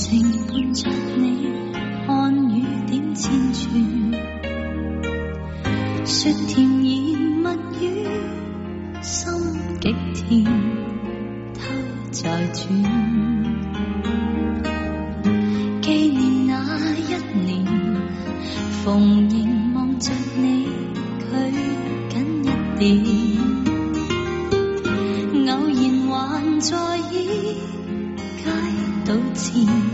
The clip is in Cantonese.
情伴着你，看雨點千串，說甜言蜜語，心極甜，偷再轉。紀念那一年，逢迎望着你，距緊一點。偶然還在意街道前。